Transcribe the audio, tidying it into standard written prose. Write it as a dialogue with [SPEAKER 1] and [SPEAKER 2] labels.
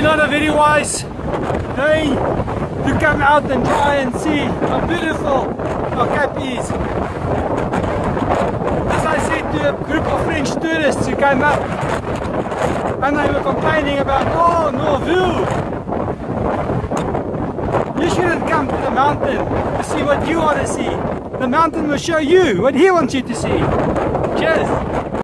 [SPEAKER 1] not a very wise day to come out and try and see how beautiful our Cape is. As I said to a group of French tourists who came up, and they were complaining about, oh, no view. You shouldn't come to the mountain to see what you want to see. The mountain will show you what he wants you to see. Cheers!